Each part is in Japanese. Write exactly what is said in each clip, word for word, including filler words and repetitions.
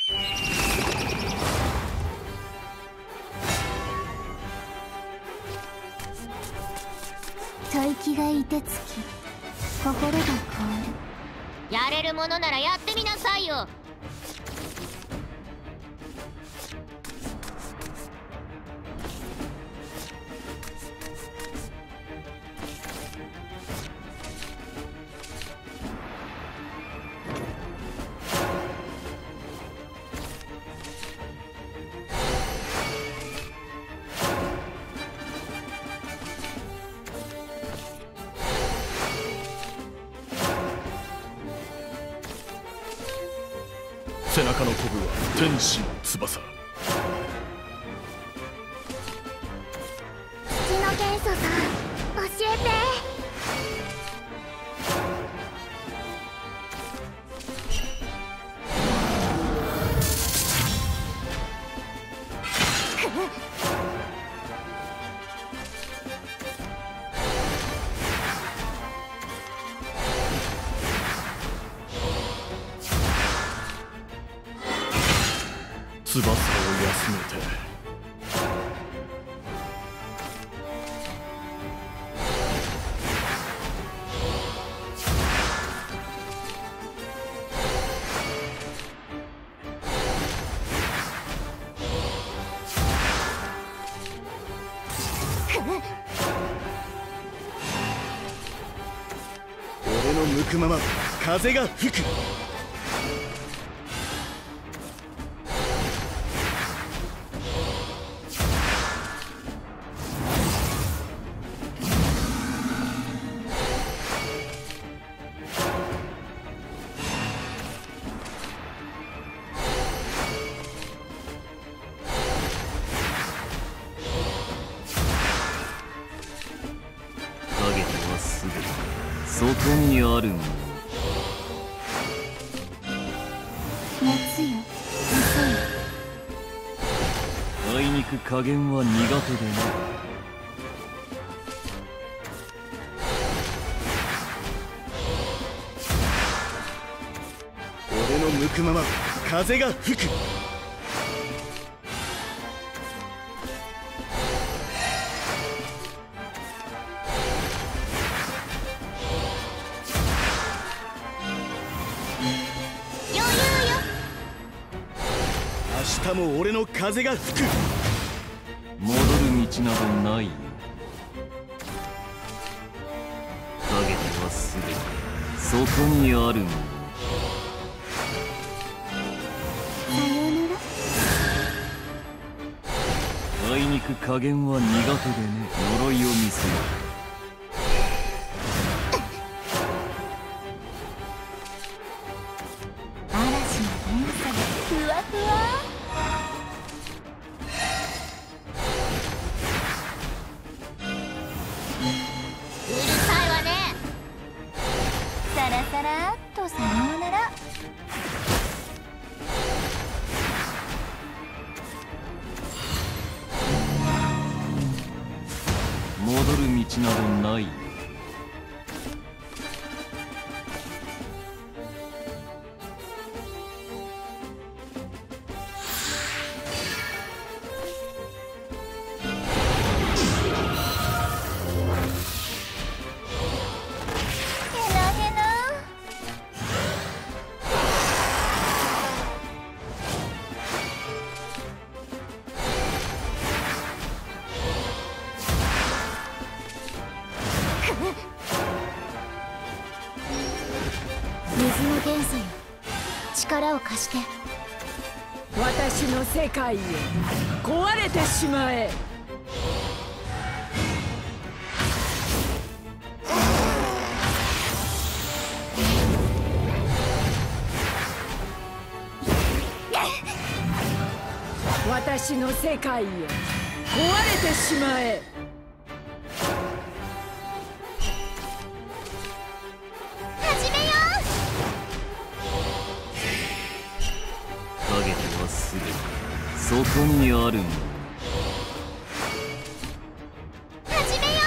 吐息が凍てつき心が凍る。 やれるものならやってみなさいよ。 背中のコブは天使の翼。 土の元素さん、教えて。 翼を休めて。 俺の向くまま風が吹く。 そこにあるもの。 熱よ、 あいにく加減は苦手でね。 俺の向くまま風が吹く。明日も俺の風が吹く。 戻る道などないよ。影はすべてそこにあるもの。 さようなら。 あいにく加減は苦手でね。呪いを見せる。 嵐の連鎖がふわふわ。 うるさいわね。 さらさらっとさようなら。 戻る道などないよ。 水の元素よ、力を貸して。 私の世界へ壊れてしまえ。私の世界へ壊れてしまえ。 始めよ影とはすべてそこにあるもの。 う、始めよ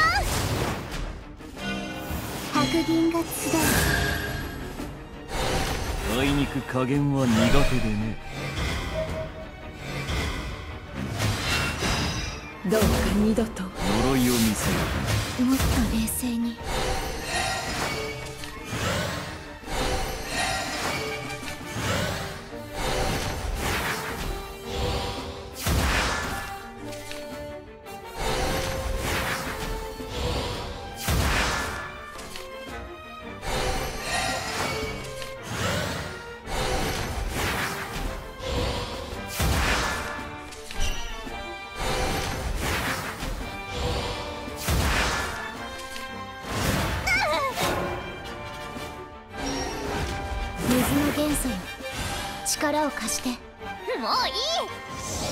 う。白銀が集う。 あいにく加減は苦手でね。 どうか二度と。 呪いを見せる。 もっと冷静に。水の元素よ、力を貸して。もういい。